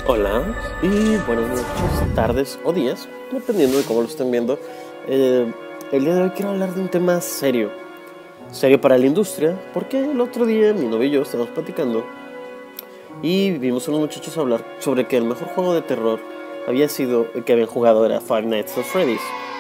Hola y buenas noches, tardes o días, dependiendo de cómo lo estén viendo. El día de hoy quiero hablar de un tema serio, serio para la industria, porque el otro día mi novio y yo estábamos platicando y vimos a unos muchachos hablar sobre que el mejor juego de terror había sido el que habían jugado era Five Nights at Freddy's.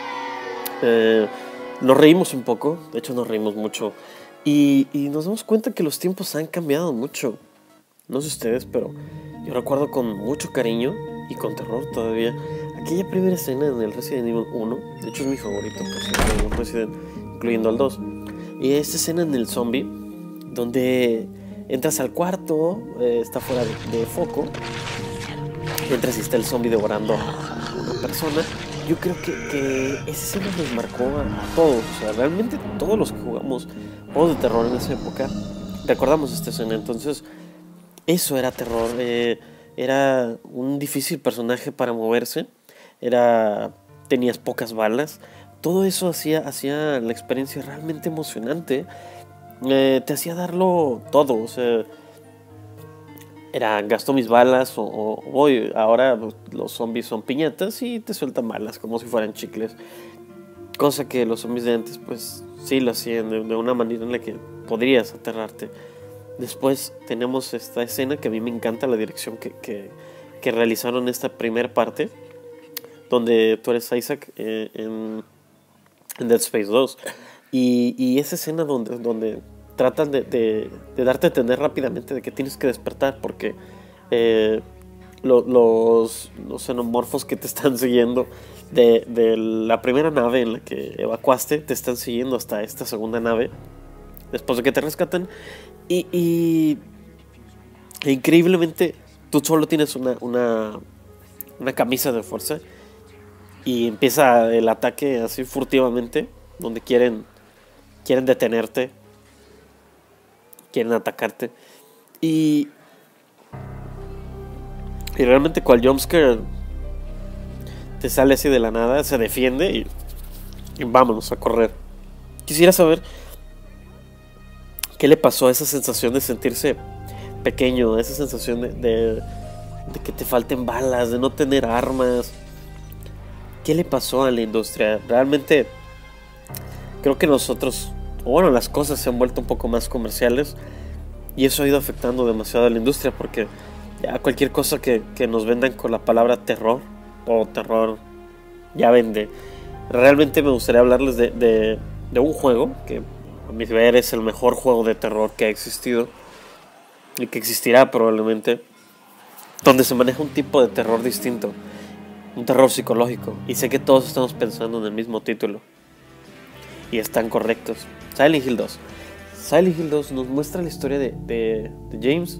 Nos reímos un poco, de hecho nos reímos mucho y nos damos cuenta que los tiempos han cambiado mucho. No sé ustedes, pero yo recuerdo con mucho cariño y con terror todavía aquella primera escena en el Resident Evil 1. De hecho es mi favorito, por cierto, el Resident, incluyendo al 2. Y esta escena en el zombie, donde entras al cuarto, está fuera de foco, entras y está el zombie devorando a una persona. Yo creo que esa escena nos marcó a todos. O sea, realmente todos los que jugamos juegos de terror en esa época recordamos esta escena. Entonces, eso era terror. Era un difícil personaje para moverse. Tenías pocas balas. Todo eso hacía la experiencia realmente emocionante. Te hacía darlo todo. O sea, gasto mis balas o voy. Ahora los zombies son piñatas y te sueltan balas como si fueran chicles. Cosa que los zombies de antes pues sí lo hacían de una manera en la que podrías aterrarte. Después tenemos esta escena que a mí me encanta la dirección que realizaron esta primera parte, donde tú eres Isaac en Dead Space 2. Y esa escena donde tratan de darte a entender rápidamente de que tienes que despertar porque los xenomorfos que te están siguiendo de la primera nave en la que evacuaste te están siguiendo hasta esta segunda nave después de que te rescatan. E increíblemente tú solo tienes una camisa de fuerza y empieza el ataque así furtivamente, donde quieren detenerte, quieren atacarte y realmente cual jumpscare te sale así de la nada, se defiende y vámonos a correr. Quisiera saber ¿qué le pasó a esa sensación de sentirse pequeño? A esa sensación de que te falten balas, de no tener armas. ¿Qué le pasó a la industria? Realmente creo que las cosas se han vuelto un poco más comerciales y eso ha ido afectando demasiado a la industria porque ya cualquier cosa que nos vendan con la palabra terror o terror ya vende. Realmente me gustaría hablarles de un juego que a mi ver es el mejor juego de terror que ha existido y que existirá probablemente, donde se maneja un tipo de terror distinto, un terror psicológico, y sé que todos estamos pensando en el mismo título y están correctos. Silent Hill 2. Silent Hill 2 nos muestra la historia de James.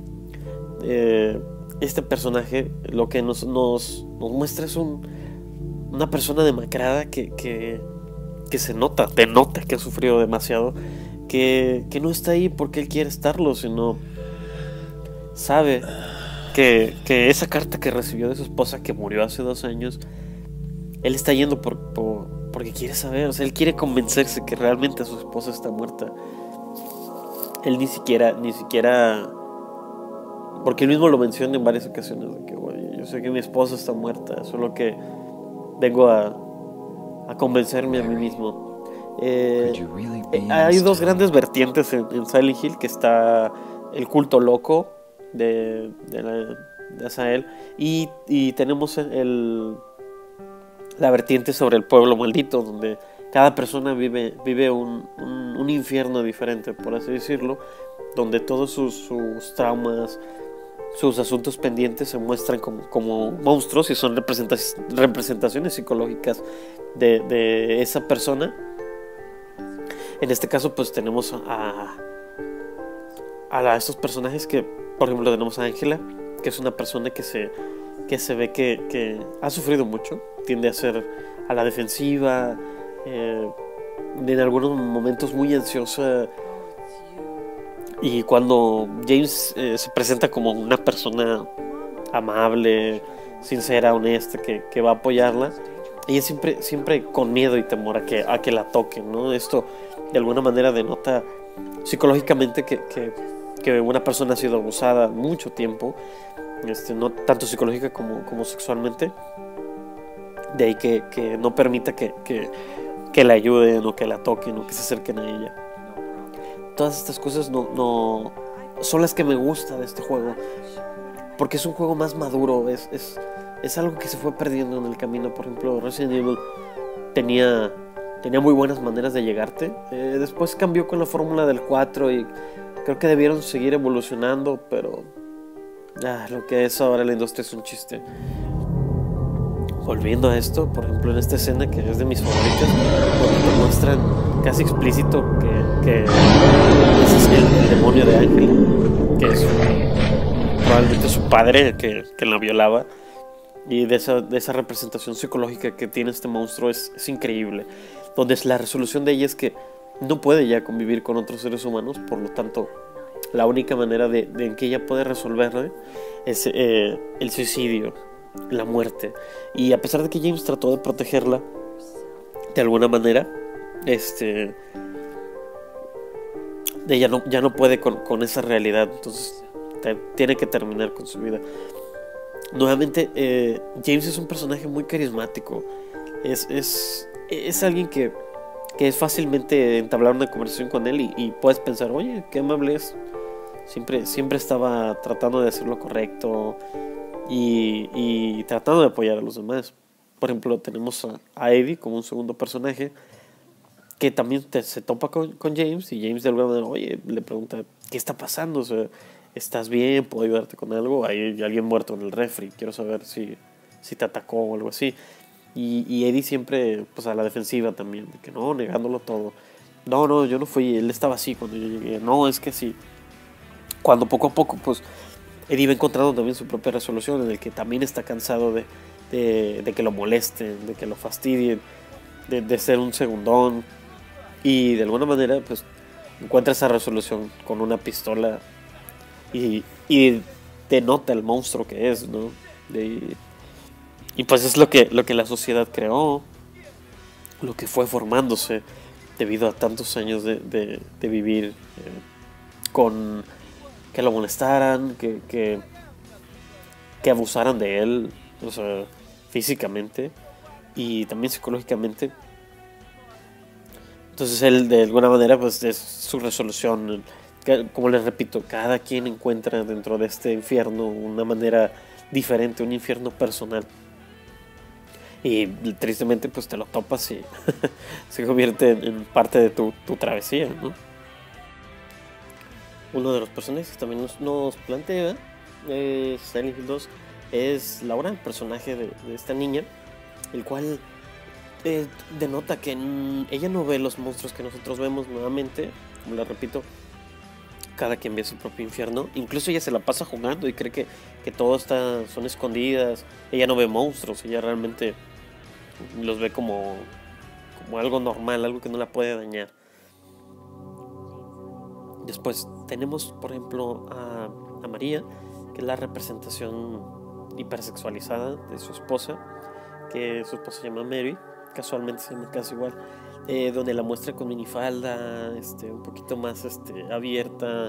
Este personaje lo que nos muestra es una persona demacrada que se nota, te nota que ha sufrido demasiado, que no está ahí porque él quiere estarlo, sino sabe que esa carta que recibió de su esposa que murió hace 2 años, él está yendo porque quiere saber, o sea, él quiere convencerse que realmente su esposa está muerta. Él ni siquiera, porque él mismo lo menciona en varias ocasiones, de que oye, yo sé que mi esposa está muerta, solo que vengo a convencerme a mí mismo. Hay 2 grandes vertientes en Silent Hill, que está el culto loco de Azael y tenemos la vertiente sobre el pueblo maldito, donde cada persona vive un infierno diferente, por así decirlo, donde todos sus traumas, sus asuntos pendientes se muestran como monstruos y son representaciones psicológicas de esa persona. En este caso pues tenemos a estos personajes que, por ejemplo, tenemos a Ángela, que es una persona que se ve que ha sufrido mucho, tiende a ser a la defensiva, en algunos momentos muy ansiosa. Y cuando James se presenta como una persona amable, sincera, honesta, que va a apoyarla, ella siempre con miedo y temor a que la toquen, ¿no? Esto de alguna manera denota psicológicamente que una persona ha sido abusada mucho tiempo no tanto psicológica como sexualmente. De ahí que no permita que la ayuden o que la toquen o que se acerquen a ella. Todas estas cosas no son las que me gusta de este juego, porque es un juego más maduro, es algo que se fue perdiendo en el camino. Por ejemplo, Resident Evil tenía muy buenas maneras de llegarte. Después cambió con la fórmula del 4 y creo que debieron seguir evolucionando, pero lo que es ahora la industria es un chiste. Volviendo a esto, por ejemplo, en esta escena que es de mis favoritas, donde te muestran casi explícito que ese es el demonio de Ángel, que es probablemente su padre que la violaba. Y de esa representación psicológica que tiene este monstruo es increíble. Donde la resolución de ella es que no puede ya convivir con otros seres humanos, por lo tanto, la única manera en que ella puede resolverlo es el suicidio, la muerte. Y a pesar de que James trató de protegerla de alguna manera, ella ya no puede con esa realidad. Entonces tiene que terminar con su vida. Nuevamente, James es un personaje muy carismático. Es alguien que es fácilmente entablar una conversación con él y puedes pensar, oye, qué amable es. Siempre estaba tratando de hacer lo correcto y tratando de apoyar a los demás. Por ejemplo, tenemos a Eddie como un segundo personaje que también se topa con James, y James de alguna manera, oye, le pregunta, ¿qué está pasando? O sea, ¿estás bien? ¿Puedo ayudarte con algo? Hay alguien muerto en el refri, quiero saber si te atacó o algo así. Y Eddie siempre pues a la defensiva también, de que no, negándolo todo. No, yo no fui, él estaba así cuando yo llegué. No, es que sí. Cuando poco a poco pues Eddie va encontrando también su propia resolución, en el que también está cansado de que lo molesten, de que lo fastidien, de ser un segundón. Y de alguna manera pues encuentra esa resolución con una pistola y denota el monstruo que es, ¿no? Y pues es lo que la sociedad creó, lo que fue formándose debido a tantos años de vivir con que lo molestaran, que abusaran de él, o sea, físicamente y también psicológicamente. Entonces él de alguna manera pues es su resolución. Como les repito, cada quien encuentra dentro de este infierno una manera diferente, un infierno personal. Y tristemente pues te lo topas y se convierte en parte de tu travesía, ¿no? Uno de los personajes que también nos plantea Silent Hill 2 es Laura, el personaje de esta niña, el cual denota que ella no ve los monstruos que nosotros vemos. Nuevamente, como les repito, cada quien ve su propio infierno. Incluso ella se la pasa jugando y cree que todo son escondidas. Ella no ve monstruos, ella realmente los ve como algo normal, algo que no la puede dañar. Después tenemos, por ejemplo, a María, que es la representación hipersexualizada de su esposa, que su esposa se llama Mary, casualmente se llama casi igual, donde la muestra con minifalda, un poquito más abierta,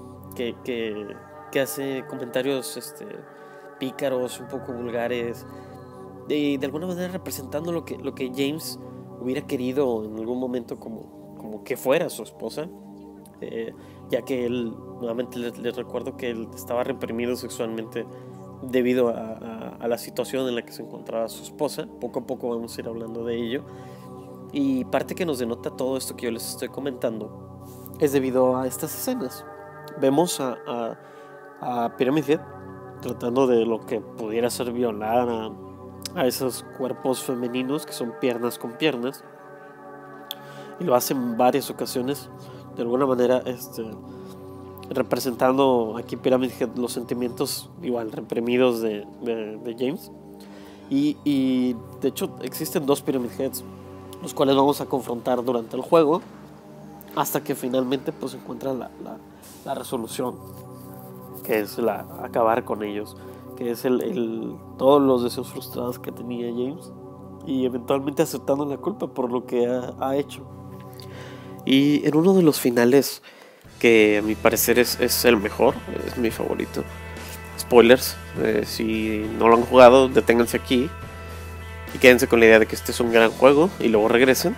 que hace comentarios pícaros, un poco vulgares, de alguna manera representando lo que James hubiera querido en algún momento como que fuera su esposa. Ya que él, nuevamente les recuerdo que él estaba reprimido sexualmente debido a la situación en la que se encontraba su esposa. Poco a poco vamos a ir hablando de ello. Y parte que nos denota todo esto que yo les estoy comentando es debido a estas escenas. Vemos a Pyramid Head tratando de lo que pudiera ser violar a esos cuerpos femeninos que son piernas con piernas, y lo hace en varias ocasiones. De alguna manera representando aquí Pyramid Head los sentimientos igual reprimidos de James. Y de hecho existen dos Pyramid Heads, los cuales vamos a confrontar durante el juego hasta que finalmente pues encuentra la resolución, que es acabar con ellos, que es todos los deseos frustrados que tenía James, y eventualmente aceptando la culpa por lo que ha hecho. Y en uno de los finales, que a mi parecer es el mejor, es mi favorito, Spoilers, si no lo han jugado, deténganse aquí y quédense con la idea de que este es un gran juego y luego regresen.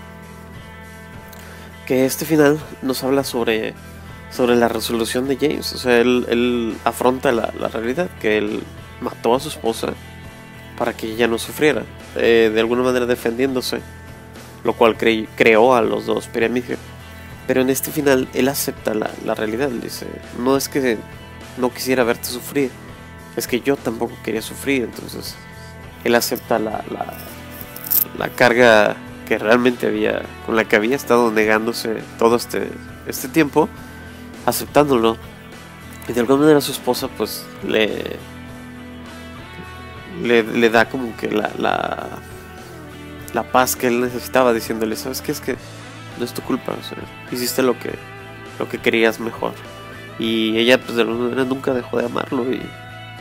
Que este final nos habla sobre la resolución de James. O sea, él afronta la realidad, que él mató a su esposa para que ella no sufriera, de alguna manera defendiéndose, lo cual creó a los dos Pyramid Head. Pero en este final él acepta la realidad. Él dice, no es que no quisiera verte sufrir, es que yo tampoco quería sufrir. Entonces él acepta la carga que realmente con la que había estado negándose todo este tiempo, aceptándolo. Y de alguna manera su esposa pues le da como que la paz que él necesitaba, diciéndole, ¿sabes qué? Es que no es tu culpa, o sea, hiciste lo que querías mejor. Y ella pues de alguna manera nunca dejó de amarlo y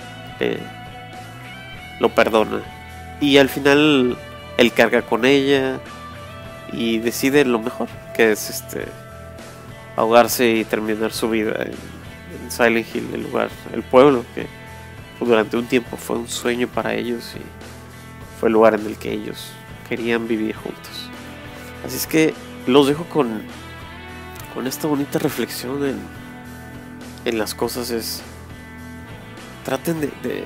lo perdona. Y al final él carga con ella y decide lo mejor, que es ahogarse y terminar su vida en Silent Hill, el pueblo que durante un tiempo fue un sueño para ellos y fue el lugar en el que ellos querían vivir juntos. Así es que los dejo con esta bonita reflexión en las cosas. Traten de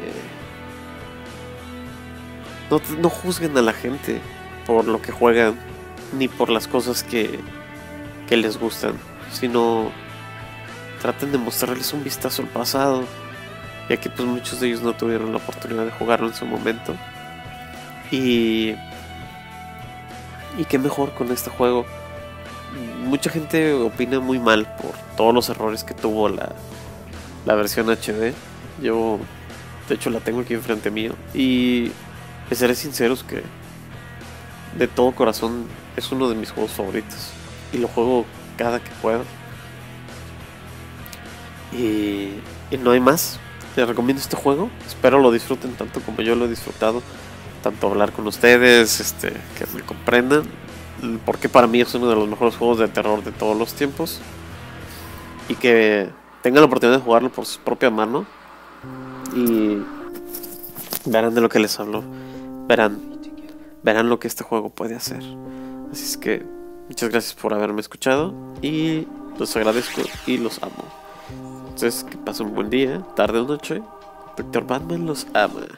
no juzguen a la gente por lo que juegan ni por las cosas que les gustan, sino traten de mostrarles un vistazo al pasado, ya que pues muchos de ellos no tuvieron la oportunidad de jugarlo en su momento. Y qué mejor con este juego. Mucha gente opina muy mal por todos los errores que tuvo la versión HD. Yo de hecho la tengo aquí enfrente mío y les seré sinceros que de todo corazón es uno de mis juegos favoritos y lo juego cada que puedo. Y no hay más. Les recomiendo este juego. Espero lo disfruten tanto como yo lo he disfrutado. Tanto hablar con ustedes, que me comprendan. Porque para mí es uno de los mejores juegos de terror de todos los tiempos. Y que tengan la oportunidad de jugarlo por su propia mano. Y verán de lo que les hablo. Verán lo que este juego puede hacer. Así es que muchas gracias por haberme escuchado. Y los agradezco y los amo. Entonces, que pasen un buen día, tarde o noche. Dr. Batman los ama.